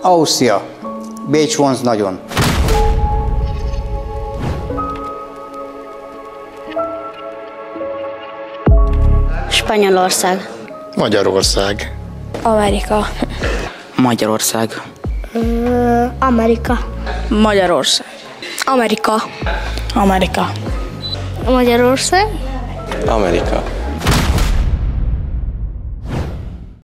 Ausztria. Bécs vonz nagyon. Spanyolország. Magyarország. Amerika. Magyarország. Amerika. Magyarország. Amerika. Amerika. Magyarország. Amerika.